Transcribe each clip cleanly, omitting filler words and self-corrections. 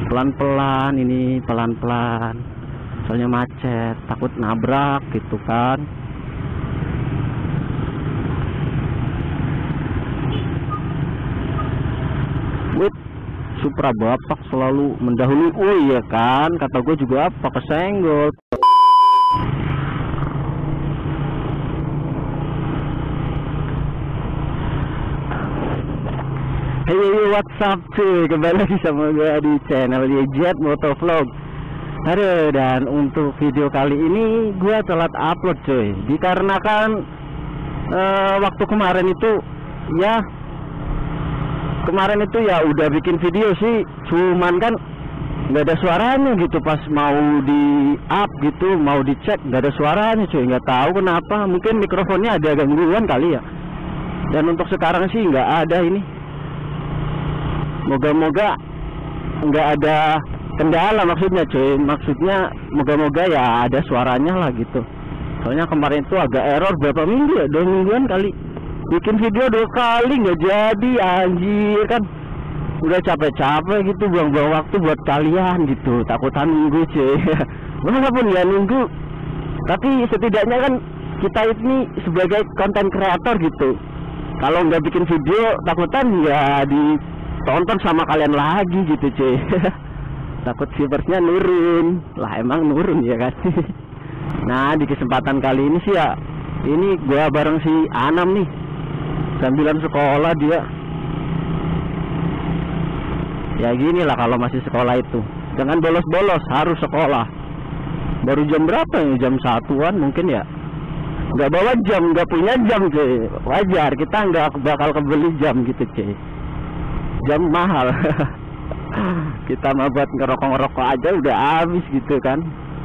pelan-pelan, ini pelan-pelan, soalnya macet, takut nabrak gitu kan. Wih, Supra bapak selalu mendahului. Oh iya kan, kata gue juga apa, kesenggol. Hey, what's up cuy, kembali lagi sama gue di channel Jet Motovlog. Aduh, dan untuk video kali ini gue telat upload cuy, dikarenakan waktu kemarin itu ya udah bikin video sih, cuman kan nggak ada suaranya gitu. Pas mau di up gitu, mau dicek nggak ada suaranya cuy, nggak tahu kenapa, mungkin mikrofonnya ada gangguan kali ya. Dan untuk sekarang sih nggak ada ini, moga-moga nggak ada kendala maksudnya cuy, maksudnya moga-moga ya ada suaranya lah gitu. Soalnya kemarin itu agak error berapa minggu ya, 2 mingguan kali, bikin video 2 kali nggak jadi, anjir kan. Udah capek-capek gitu, buang-buang waktu buat kalian gitu, takutan nunggu cuy. Walaupun ya nunggu, tapi setidaknya kan kita ini sebagai konten kreator gitu, kalau nggak bikin video takutan ya ditonton sama kalian lagi gitu cuy. Takut viewersnya nurun lah, emang nurun ya kan. Nah, di kesempatan kali ini sih ya, ini gua bareng si Anam nih, sambilan sekolah dia. Ya gini lah kalau masih sekolah itu, jangan bolos-bolos, harus sekolah. Baru jam berapa ya, jam 1-an mungkin ya. Nggak bawa jam, nggak punya jam cuy, wajar, kita nggak bakal kebeli jam gitu cuy, jam mahal. Kita mah buat ngerokok-ngerokok aja udah habis gitu kan.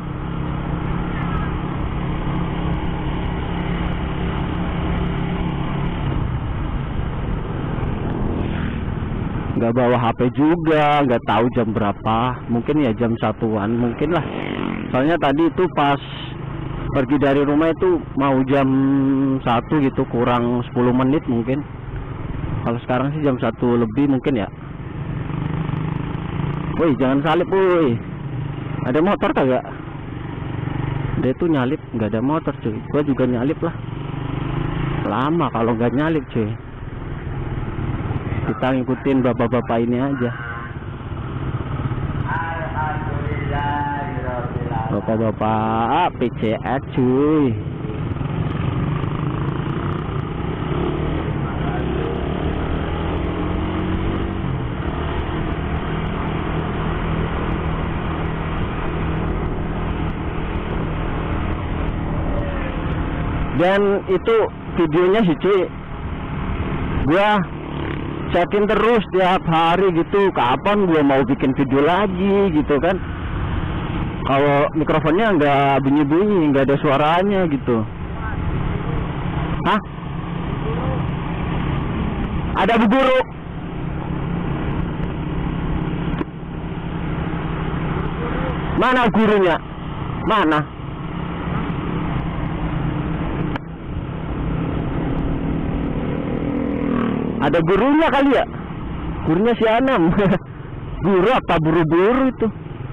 Nggak bawa HP juga, nggak tahu jam berapa, mungkin ya jam 1-an mungkin lah. Soalnya tadi itu pas pergi dari rumah itu mau jam 1 gitu, kurang 10 menit mungkin. Kalau sekarang sih jam 1 lebih mungkin ya. Woi, jangan salip woi, ada motor kagak? Dia tuh nyalip, nggak ada motor cuy, gua juga nyalip lah. Lama kalau nggak nyalip cuy, kita ngikutin bapak-bapak ini aja. Bapak-bapak PCS cuy. Dan itu videonya sih cuy, gua checkin terus tiap hari gitu, kapan gua mau bikin video lagi gitu kan. Kalau mikrofonnya nggak bunyi-bunyi, nggak ada suaranya gitu. Hah? Ada Bu Guru. Mana gurunya? Mana? Ada gurunya kali ya? Gurunya si Anam. Guru apa buru-buru itu?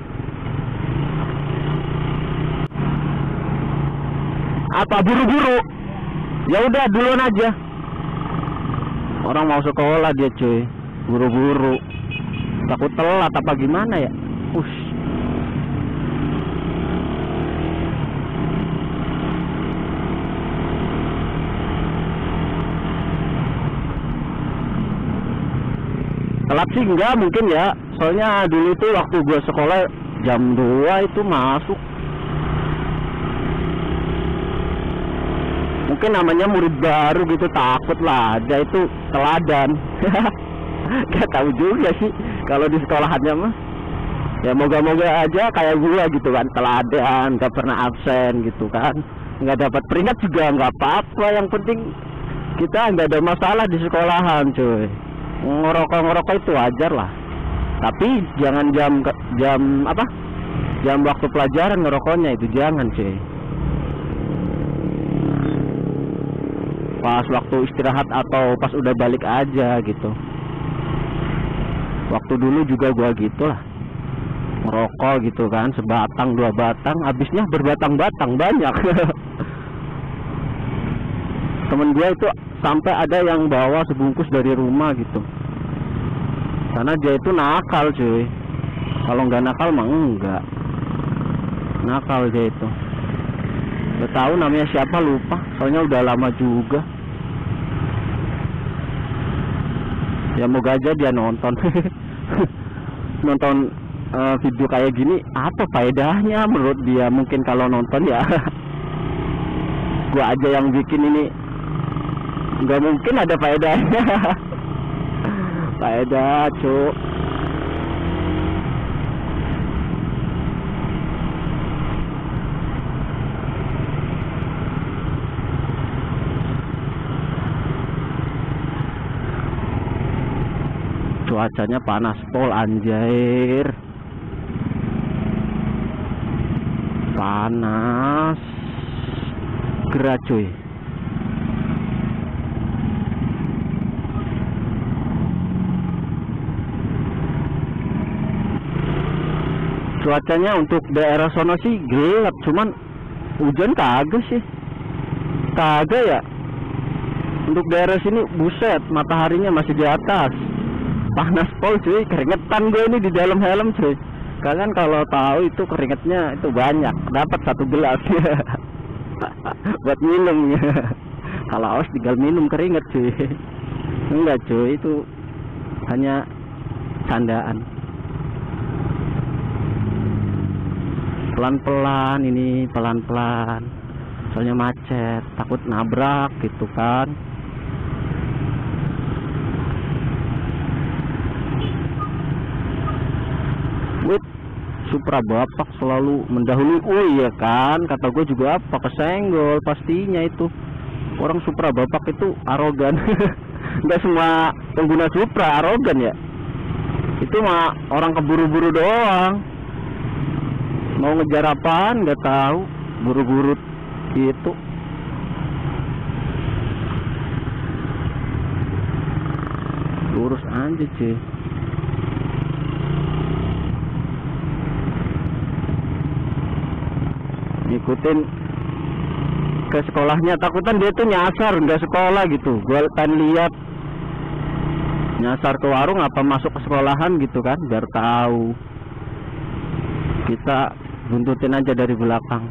Apa buru-buru? Ya udah duluan aja. Orang mau sekolah dia cuy, buru-buru. Takut telat apa gimana ya? Telat sih enggak mungkin ya, soalnya dulu tuh waktu gua sekolah jam 2 itu masuk. Mungkin namanya murid baru gitu, takut lah ada itu teladan. Gak tahu juga sih kalau di sekolahannya mah. Ya moga-moga aja kayak gua gitu kan, teladan, gak pernah absen gitu kan. Nggak dapat peringkat juga nggak apa-apa, yang penting kita nggak ada masalah di sekolahan cuy. Ngerokok itu wajar lah, tapi jangan jam waktu pelajaran ngerokoknya itu jangan cuy. Pas waktu istirahat atau pas udah balik aja gitu. Waktu dulu juga gua gitu lah. ngerokok gitu kan, sebatang dua batang, habisnya berbatang-batang banyak. Temen gue itu sampai ada yang bawa sebungkus dari rumah gitu, karena dia itu nakal cuy. Kalau nggak nakal mah enggak, nakal dia itu. Gak tahu namanya siapa, lupa, soalnya udah lama juga. Ya moga aja dia nonton. Nonton video kayak gini, apa faedahnya menurut dia? Mungkin kalau nonton ya gua aja yang bikin ini, nggak mungkin ada faedahnya. Faedah cuk. Cuacanya panas pol anjir, panas gerak cuy. Cuacanya untuk daerah sono sih gelap, cuman hujan kagak sih, kagak ya. Untuk daerah sini buset, mataharinya masih di atas. Panas pol cuy, keringetan gue ini di dalam helm cuy. Kalian kalau tahu itu keringetnya itu banyak, dapat 1 gelas. Buat minum ya. Kalau haus tinggal minum keringet cuy. Enggak cuy, itu hanya candaan. Pelan-pelan ini, pelan-pelan. Soalnya macet, takut nabrak gitu kan. Supra bapak selalu mendahului. Oh iya kan, kata gue juga apa, kesenggol pastinya itu. Orang Supra bapak itu arogan. Nggak semua pengguna Supra arogan ya. Itu mah orang keburu-buru doang. Mau ngejar apaan nggak tahu, buru-buru gitu. Lurus aja cuy. Ngikutin ke sekolahnya, takutan dia tuh nyasar nggak sekolah gitu. Gue pengen lihat nyasar ke warung apa masuk ke sekolahan gitu kan, biar tahu. Kita buntutin aja dari belakang.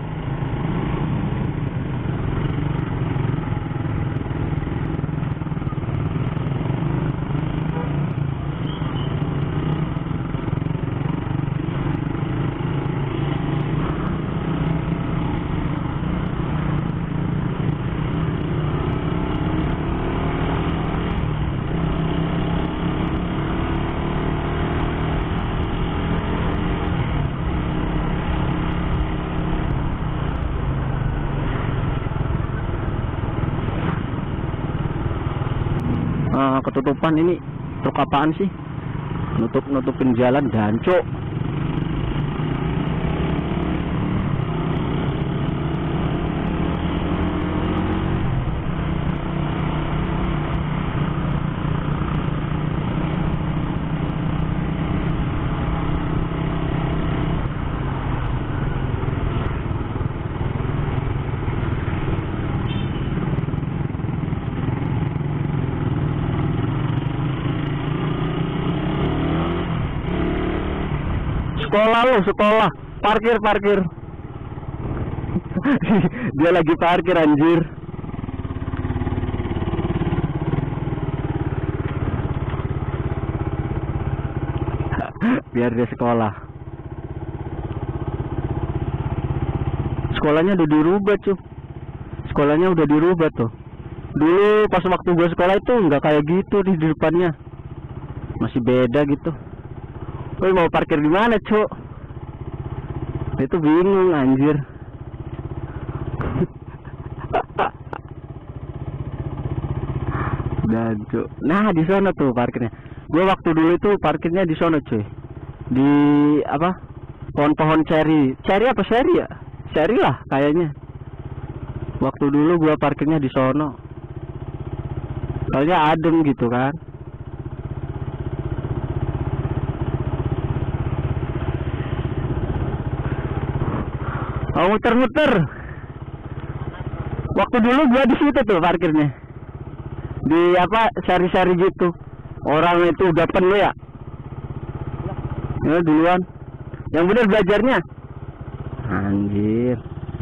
Ketutupan ini, truk apaan sih? Nutupin jalan dancuk. Sekolah lo, sekolah. Parkir. Dia lagi parkir anjir. Biar dia sekolah. Sekolahnya udah dirubah cuy. Sekolahnya udah dirubah tuh. Dulu pas waktu gua sekolah itu nggak kayak gitu di depannya. Masih beda gitu. Woi, mau parkir di mana, Cuk? Itu bingung anjir. Dan Cuk. Nah, di sana tuh parkirnya. Gua waktu dulu itu parkirnya di sana, cuy. Di apa? Pohon-pohon ceri. Ceri apa seri ya? Seri lah kayaknya. Waktu dulu gua parkirnya di sono. Soalnya adem gitu kan. Oh, muter-muter. Waktu dulu gua di situ tuh parkirnya. Di apa, seri-seri gitu. Orang itu udah penuh ya. Ya duluan. Yang bener belajarnya. Anjir.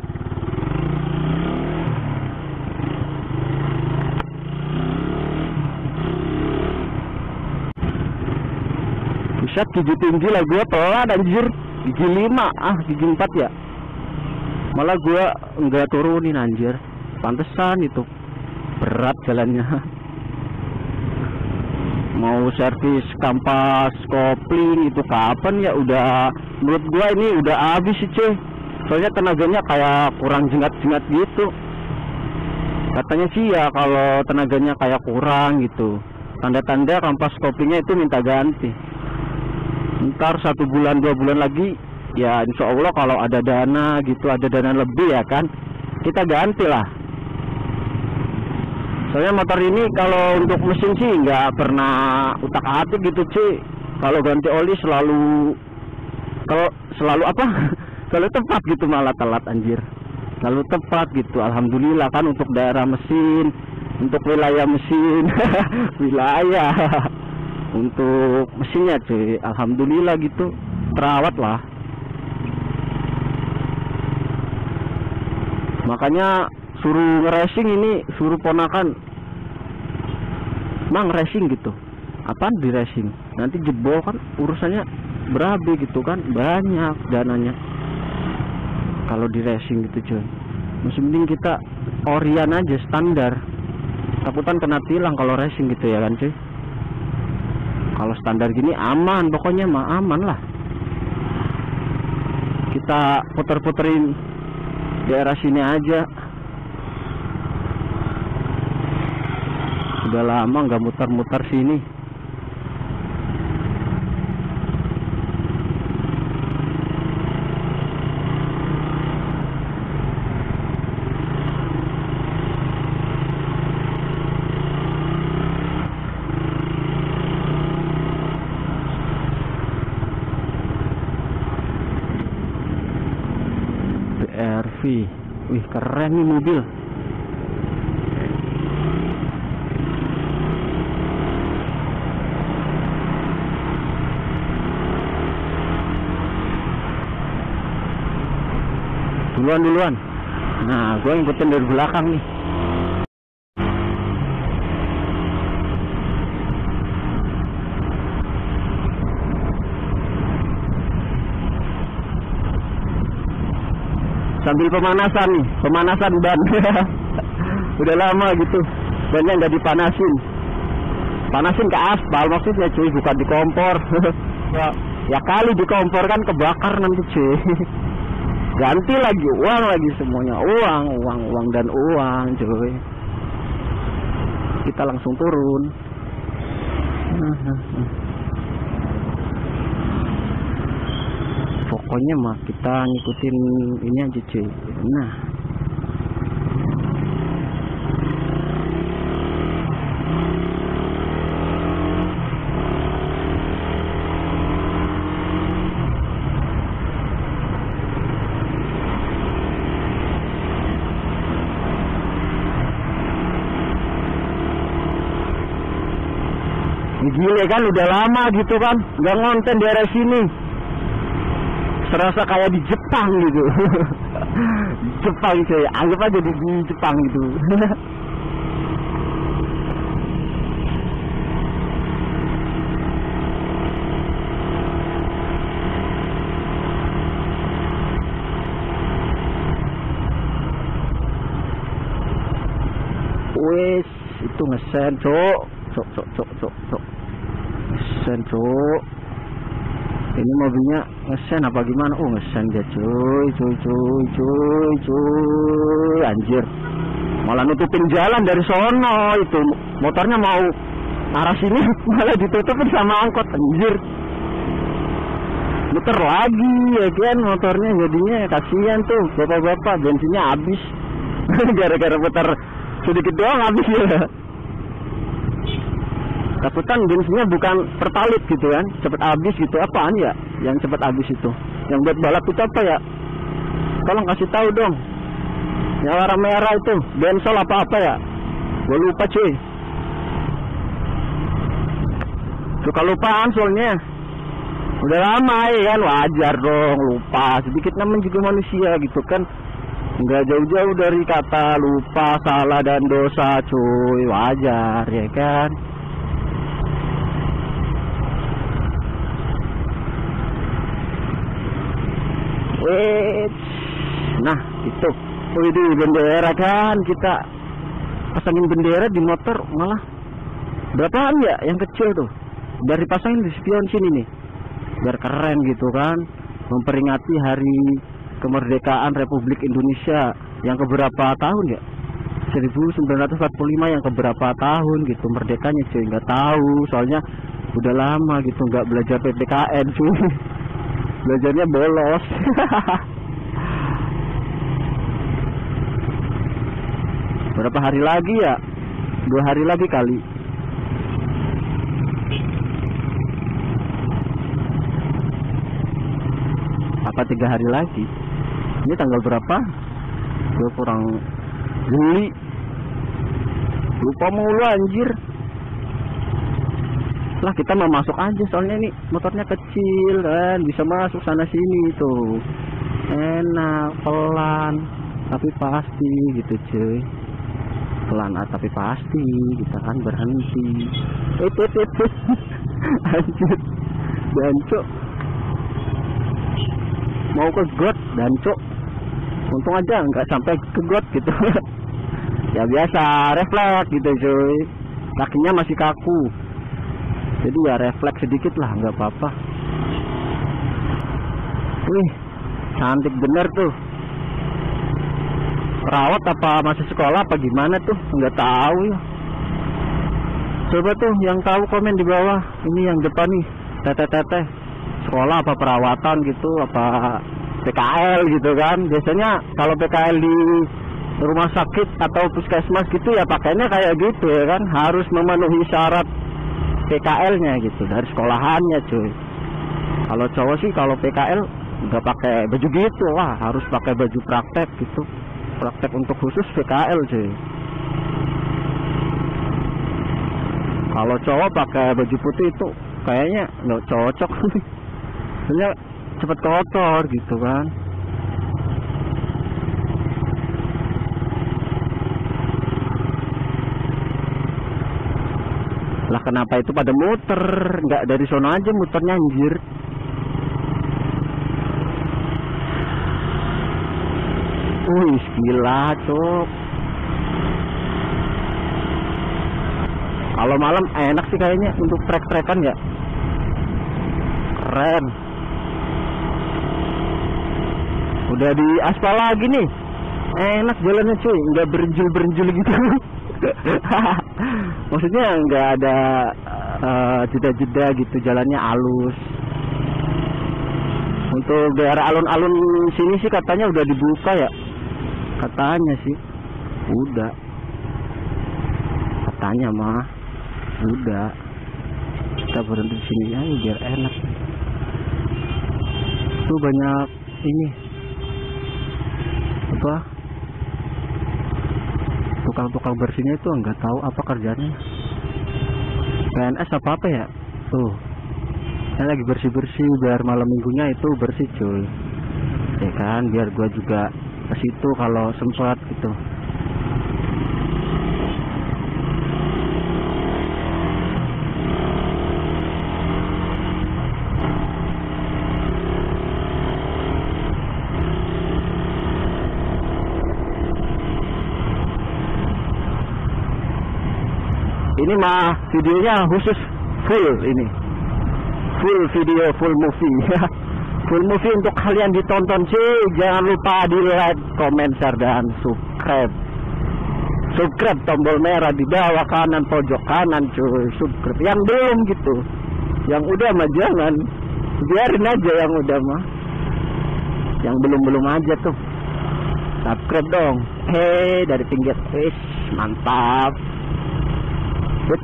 Buset, gigi tinggi lah gua pelan anjir. Gigi 5, gigi 4 ya. Malah gua enggak turunin anjir. Pantesan itu berat jalannya. Mau servis kampas kopling itu kapan ya? Udah, menurut gua ini udah habis sih cuy. Soalnya tenaganya kayak kurang jengat-jengat gitu. Katanya sih ya kalau tenaganya kayak kurang gitu. Tanda-tanda kampas koplingnya itu minta ganti. Ntar 1 bulan 2 bulan lagi ya insya Allah kalau ada dana gitu, ada dana lebih ya kan, kita ganti lah. Soalnya motor ini kalau untuk mesin sih nggak pernah utak-atik gitu cuy. Kalau ganti oli selalu apa selalu tepat gitu, malah telat anjir, selalu tepat gitu. Alhamdulillah kan untuk daerah mesin, untuk wilayah mesin wilayah untuk mesinnya cuy, alhamdulillah gitu, terawat lah. Makanya suruh racing ini, suruh ponakan mang racing gitu. Apaan di racing? Nanti jebol kan urusannya berabe gitu kan, banyak dananya kalau di racing gitu cuy. Masih mending kita orian aja standar, takutan kena tilang kalau racing gitu ya kan cuy. Kalau standar gini aman, pokoknya mah aman lah. Kita puter-puterin daerah sini aja. Udah lama nggak muter-muter sini. BRV, wih keren nih mobil. Duluan. Nah, gue ngikutin dari belakang nih. Sambil pemanasan nih, pemanasan ban. Udah lama gitu, bannya nggak dipanasin. Panasin ke aspal maksudnya cuy, bukan di kompor. Ya kali di kompor kan kebakar nanti cuy. Ganti lagi, uang lagi semuanya, uang dan uang cuy. Kita langsung turun. Pokoknya mah kita ngikutin ini aja cuy. Nah, gile kan udah lama gitu kan nggak ngonten di daerah sini, serasa kayak di Jepang gitu. Jepang cuy, anggap aja di Jepang gitu. Wes itu ngesen cok ngesen cok. Ini mobilnya ngesen apa gimana? Oh ngesen dia cuy, anjir. Malah nutupin jalan dari sono itu. Motornya mau arah sini malah ditutupin sama angkot anjir. Muter lagi ya kan motornya, jadinya kasihan tuh bapak-bapak, bensinnya habis. Gara-gara muter sedikit doang habis ya. Takutan bensinnya bukan pertalit gitu kan, cepet habis gitu. Apaan ya yang cepet habis itu? Yang buat balap itu apa ya? tolong kasih tahu dong. Yang warna merah itu bensol apa ya? Gue lupa cuy. Suka lupaan soalnya. Udah lama ya kan, wajar dong lupa. Sedikit namanya juga manusia gitu kan. Nggak jauh-jauh dari kata lupa, salah dan dosa cuy. Wajar ya kan. Nah itu. Wih, bendera kan, kita pasangin bendera di motor malah berapaan ya yang kecil tuh, dari pasangin di spion sini nih biar keren gitu kan, memperingati hari kemerdekaan Republik Indonesia yang keberapa tahun ya, 1945 yang keberapa tahun gitu merdekanya cuy. Nggak tahu soalnya udah lama gitu nggak belajar PPKN cuy. Belajarnya bolos. Berapa hari lagi ya? 2 hari lagi kali. Apa 3 hari lagi? Ini tanggal berapa? Gue kurang Juli. Lupa mulu anjir. Lah kita mau masuk aja soalnya ini motornya kecil kan, bisa masuk sana sini tuh. Enak, pelan tapi pasti gitu cuy. Pelan tapi pasti kita kan berhenti. Anjir. Dancuk. Mau ke got dancuk. Untung aja nggak sampai ke got gitu. Ya biasa refleks gitu cuy. Kakinya masih kaku. Jadi ya refleks sedikit lah, nggak apa-apa. Wih, cantik bener tuh. Perawat apa masih sekolah apa gimana tuh? Nggak tahu ya. Coba tuh yang tahu komen di bawah. Ini yang depan nih, teteh-teteh. Sekolah apa perawatan gitu, apa PKL gitu kan. Biasanya kalau PKL di rumah sakit atau puskesmas gitu ya pakainya kayak gitu ya kan. Harus memenuhi syarat PKL-nya gitu dari sekolahannya cuy. Kalau cowok sih kalau PKL nggak pakai baju gitu lah, harus pakai baju praktek gitu. Praktek untuk khusus PKL cuy. Kalau cowok pakai baju putih itu kayaknya nggak cocok. Soalnya cepet kotor gitu kan. Lah kenapa itu pada muter? Nggak dari sono aja muternya anjir. Wih gila cok. Kalau malam enak sih kayaknya untuk trek-trekan ya. Keren. Udah di aspal lagi nih. Enak jalannya cuy, nggak berenjul-berenjul gitu. Maksudnya nggak ada jeda-jeda gitu, jalannya halus. Untuk daerah alun-alun sini sih katanya udah dibuka ya, katanya sih udah, katanya mah udah. Kita berhenti di sini aja biar enak. Tuh banyak ini apa, tukang-tukang bersihnya itu nggak tahu apa kerjanya, PNS apa ya. Tuh saya lagi bersih-bersih biar malam minggunya itu bersih cuy ya kan, biar gua juga ke situ kalau sempat gitu. Ini mah videonya khusus full, ini full video, full movie. Full movie untuk kalian ditonton sih. Jangan lupa di like, comment, share, dan subscribe. Subscribe tombol merah di bawah kanan pojok kanan cuy. Subscribe yang belum gitu, yang udah mah jangan, biarin aja yang udah mah. Yang belum aja tuh subscribe dong. Hei dari pinggir, mantap. Bet.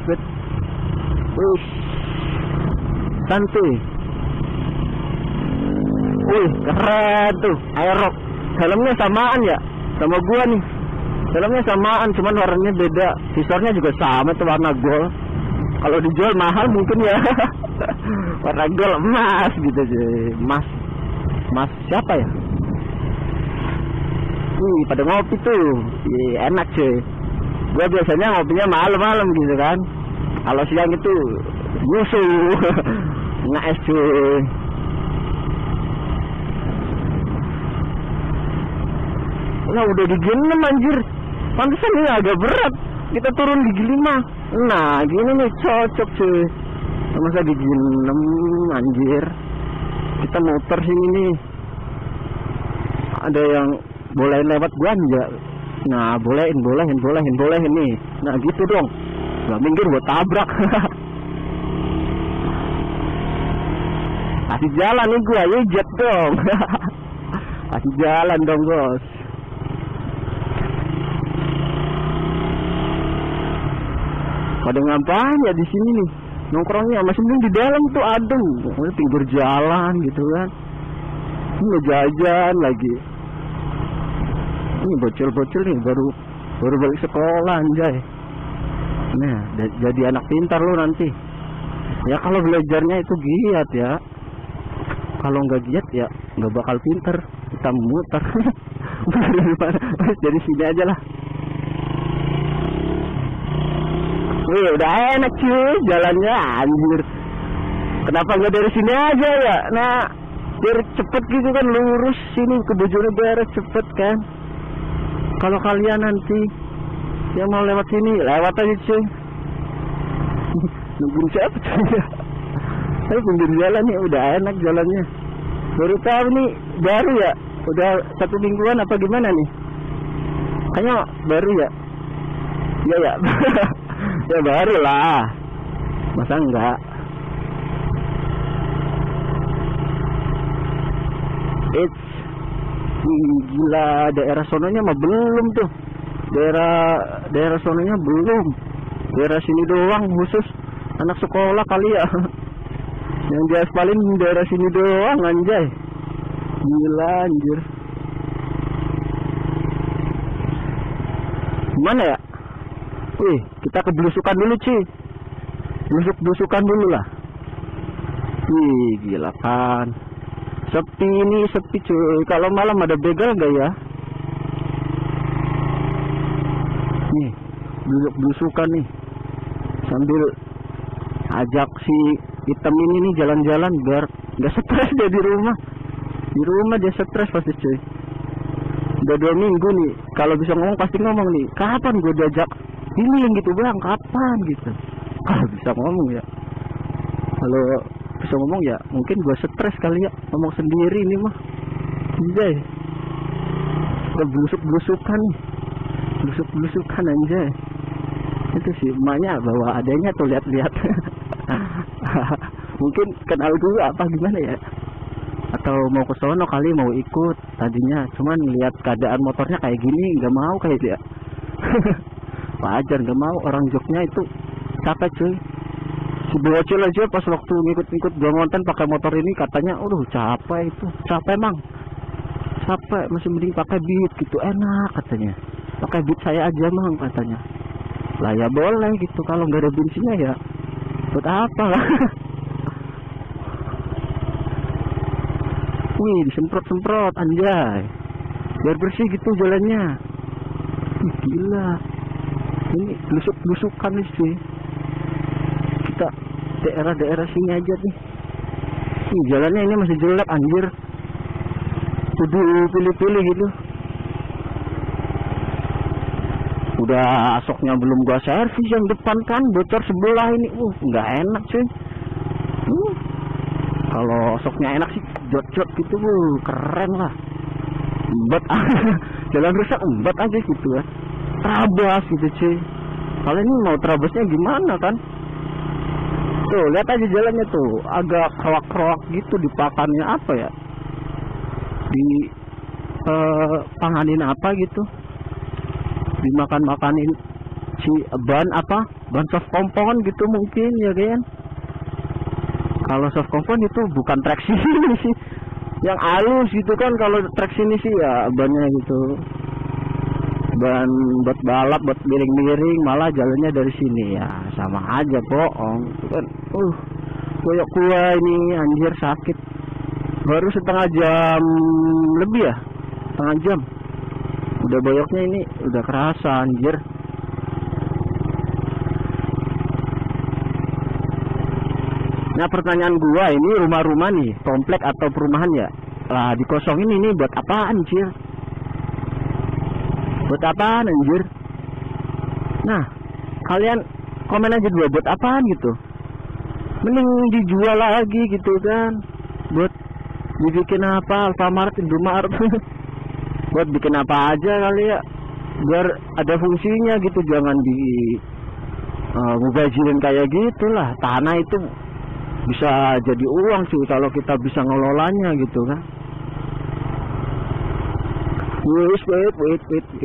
Santuy. Keren tuh, aero. helmnya samaan ya sama gua nih. Helmnya samaan, cuman warnanya beda. Visornya juga sama tuh, warna gold. Kalau dijual mahal mungkin ya. Warna gold emas gitu sih. Mas siapa ya? Pada ngopi tuh. Enak cuy. Gua biasanya ngopinya malam-malam gitu kan. Kalau siang itu nyusu. Nges cuy. Nah udah gigi 6 anjir. Pantesan ini agak berat. Kita turun gigi 5. Nah gini nih cocok cuy. Masa gigi 6 anjir. Kita muter sini nih. Ada yang bolehin lewat gua enggak? Nah bolehin nih. Nah gitu dong. Gak minggir gua tabrak. Kasih jalan nih gua, ya jet dong. Kasih jalan dong bos. Pada ngapain ya di sini nih? Nongkrongnya masih mending di dalam tuh adem. Pinggir jalan gitu kan. Ini jajan lagi. Ini bocil-bocil nih baru balik sekolah anjay. Nah, jadi anak pintar lu nanti. Ya kalau belajarnya itu giat ya. Kalau nggak giat ya nggak bakal pintar. Kita muter. Dari sini aja lah. Wih, udah enak cuy jalannya anjir. Kenapa nggak dari sini aja ya? Nah, biar cepet gitu kan, lurus sini ke Bojonegoro cepet kan. Kalau kalian nanti yang mau lewat sini, lewat aja cuy. Nungguin siapa cuy? Tapi pinggir jalan nih udah enak jalannya. Baru tahu nih, baru ya. Udah 1 mingguan apa gimana nih? Kayaknya baru ya. Iya ya. Ya baru lah. Masa enggak? Gila, daerah sononya mah belum tuh. Daerah sononya belum. Daerah sini doang khusus anak sekolah kali ya. Yang diaspalin daerah sini doang anjay. Gila anjir. Gimana ya? Wih, kita kebelusukan dulu cuy. Belusuk-belusukan dulu lah. Wih, gila kan. Sepi ini, sepi cuy. Kalau malam ada begal gak ya? Nih, belusuk-belusukan nih. Sambil ajak si hitam ini nih jalan-jalan biar gak stres dia di rumah. Di rumah dia stres pasti cuy. Udah 2 minggu nih. Kalau bisa ngomong pasti ngomong nih. Kapan gue diajak ini yang gitu bang, kapan gitu. Kalau bisa ngomong ya. Kalau bisa ngomong ya mungkin gue stres kali ya. Ngomong sendiri ini mah. Anjay. Udah belusuk-belusukan nih. Belusuk-belusukan anjay. Itu sih emaknya bawa adanya tuh lihat-lihat. Mungkin kenal gue apa gimana ya. Atau mau ke sono kali mau ikut tadinya. Cuman lihat keadaan motornya kayak gini nggak mau kayak dia. Wajar nggak mau, orang Jogja itu capek cuy. Si bocil aja pas waktu ngikut-ngikut gua ngonten pakai motor ini katanya, capek itu, capek mang, capek masih mending pakai Beat gitu enak katanya. Pakai Beat saya aja mang katanya. Lah ya boleh gitu, kalau nggak ada bensinnya ya buat apa lah. Wih, disemprot-semprot anjay, biar bersih gitu jalannya. Ih, gila. Ini belusuk-belusukan nih sih. Kita daerah-daerah sini aja nih. Jalannya ini masih jelek anjir. Kudu pilih-pilih gitu. Udah asoknya belum gua servis yang depan kan, bocor sebelah ini. Nggak enak cuy. Kalau asoknya enak sih, jot-jot gitu, keren lah. Embat, jalan rusak embat aja gitu ya. Terabas gitu cuy. Kalau ini mau terabasnya gimana kan? Tuh lihat aja jalannya tuh, agak kroak-kroak gitu, dipakannya apa ya? Di panganin apa gitu? Dimakan-makanin si ban apa? Ban soft compound gitu mungkin ya kan? Kalau soft compound itu bukan traksi sih. yang halus gitu kan. Kalau trek sini sih ya bannya gitu, ban buat balap, buat miring-miring, malah jalannya dari sini ya sama aja bohong kan. Koyok gua ini anjir sakit, baru setengah jam lebih ya, setengah jam udah boyoknya ini, udah kerasa anjir. Nah pertanyaan gua, ini rumah-rumah nih, komplek atau perumahan ya, lah dikosongin ini buat apaan anjir? Buat apaan anjir? Nah kalian komen aja dulu, buat apaan gitu? Mending dijual lagi gitu kan, buat dibikin apa, Alfamart, Indomaret buat bikin apa aja kali ya, biar ada fungsinya gitu. Jangan di mubazzirin kayak gitulah. Tanah itu bisa jadi uang sih kalau kita bisa ngelolanya gitu kan. Wait.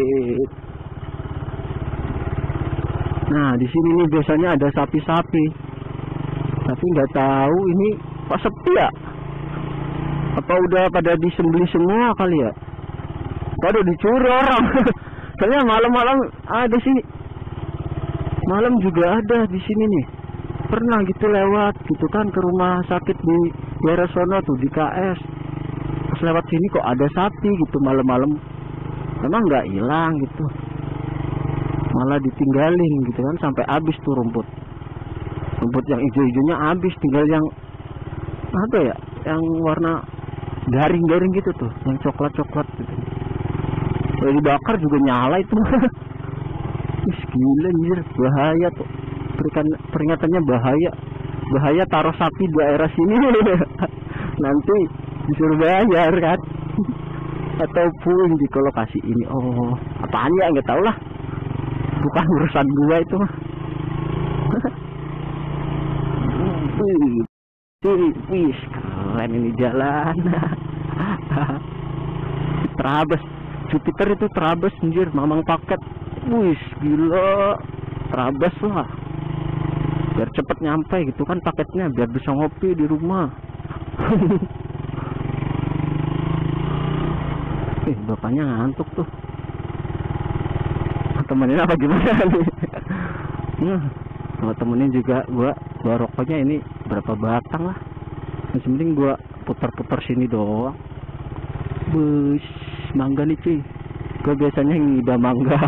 Nah di sini nih biasanya ada sapi-sapi, tapi nggak tahu ini kok sepi ya, apa udah pada disembelih semua kali ya, baru dicuri orang. Soalnya malam-malam ada sih, malam juga ada di sini nih, pernah gitu lewat gitu kan ke rumah sakit di daerah sono tuh di KS, pas lewat sini kok ada sapi gitu malam-malam, memang nggak hilang gitu, malah ditinggalin gitu kan sampai habis tuh rumput yang hijau-hijaunya habis, tinggal yang apa ya, yang warna garing-garing gitu tuh, yang coklat-coklat gitu. Kalau dibakar juga nyala itu. Gila anjir, bahaya tuh. Peringatannya bahaya taruh sapi di daerah sini. Nanti disuruh bayar kan. Ataupun di lokasi ini. Oh, apaan ya, nggak tahu lah. Bukan urusan gua itu mah. Wih, keren ini jalan. Trabes, Jupiter itu Trabes anjir, mamang paket. Wih, gila, Trabes lah. Biar cepet nyampe gitu kan paketnya, biar bisa ngopi di rumah. Bapaknya ngantuk tuh. Temenin apa gimana nih? Sama temenin juga gua rokoknya ini berapa batang lah. Yang penting gua putar-putar sini doang. Bus mangga nih cuy, gua biasanya ngida mangga.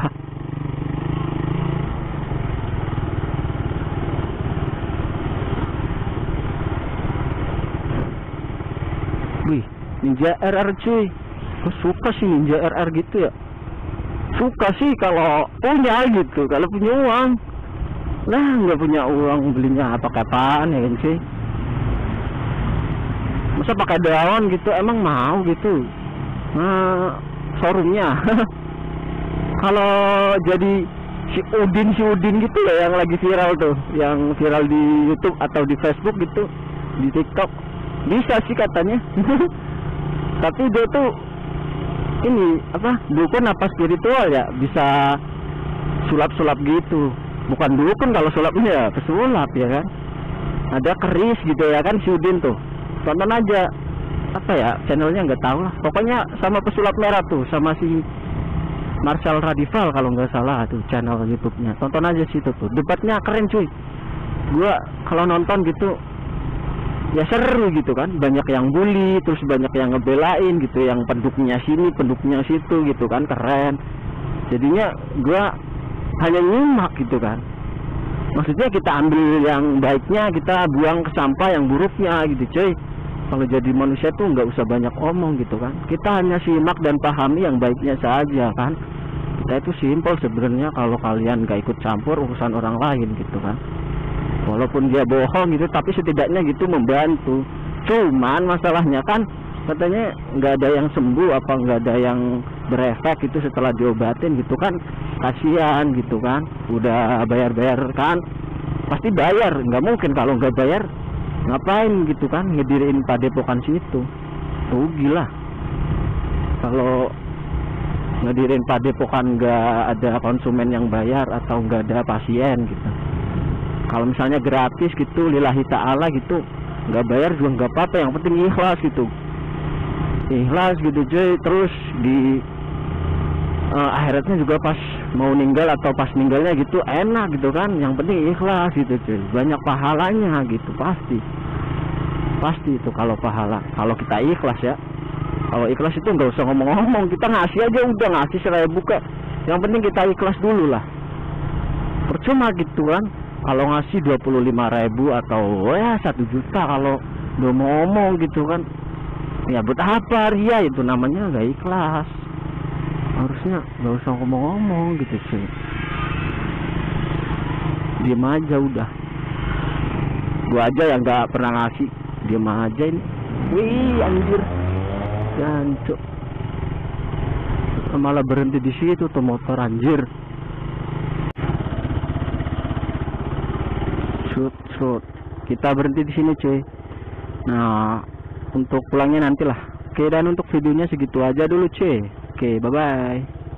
Wih, Ninja RR cuy, gua suka sih Ninja RR gitu ya. Suka sih kalau punya gitu, kalau punya uang. Lah nggak punya uang belinya pakai apaan ya kan sih? Masa pakai daun gitu, emang mau gitu? Nah, showroomnya. Kalau jadi si Udin gitu ya, yang lagi viral tuh, yang viral di YouTube atau di Facebook gitu, di TikTok, bisa sih katanya. Tapi dia tuh ini apa, dukun apa spiritual ya, bisa sulap-sulap gitu. Bukan dukun kalau sulapnya ya, pesulap ya kan. Ada keris gitu ya kan si Udin tuh. Tonton aja apa ya channelnya, nggak tahu lah. Pokoknya sama pesulap merah tuh, sama si Marshall Radival kalau nggak salah tuh channel YouTube-nya. Tonton aja situ tuh. Debatnya keren cuy. Gua kalau nonton gitu ya seru gitu kan. Banyak yang bully, terus banyak yang ngebelain gitu, yang pendukungnya sini, pendukungnya situ gitu kan, keren. Jadinya gua hanya nyimak gitu kan. Maksudnya kita ambil yang baiknya, kita buang ke sampah yang buruknya gitu cuy. Kalau jadi manusia tuh nggak usah banyak omong gitu kan. Kita hanya simak dan pahami yang baiknya saja kan. Kita itu simpel sebenarnya kalau kalian nggak ikut campur urusan orang lain gitu kan. Walaupun dia bohong gitu, tapi setidaknya gitu membantu. Cuman masalahnya kan katanya nggak ada yang sembuh, apa nggak ada yang berefek gitu setelah diobatin gitu kan. Kasihan gitu kan, udah bayar kan, pasti bayar, nggak mungkin kalau nggak bayar ngapain gitu kan ngedirin padepokan situ. Rugi lah kalau ngedirin padepokan nggak ada konsumen yang bayar atau nggak ada pasien gitu. Kalau misalnya gratis gitu lillahi ta'ala gitu, nggak bayar juga nggak apa-apa, yang penting ikhlas gitu. ikhlas gitu cuy. Terus di akhiratnya juga pas mau ninggal atau pas ninggalnya gitu enak gitu kan. Yang penting ikhlas gitu cuy, banyak pahalanya gitu. Pasti itu kalau pahala, kalau kita ikhlas ya. Kalau ikhlas itu nggak usah ngomong-ngomong, kita ngasih aja udah, ngasih seraya buka. Yang penting kita ikhlas dulu lah. Percuma gitu kan kalau ngasih 25.000 atau ya 1 juta kalau udah mau ngomong gitu kan. Ya buat apa ria, itu namanya nggak ikhlas. Harusnya nggak usah ngomong-ngomong gitu cuy, diem aja udah. Gua aja yang nggak pernah ngasih, diem aja ini. Wih anjir, jancuk, malah berhenti di situ tuh motor anjir. Shoot, kita berhenti di sini cuy. Nah, untuk pulangnya nantilah. Oke, dan untuk videonya segitu aja dulu cuy. Oke, bye bye.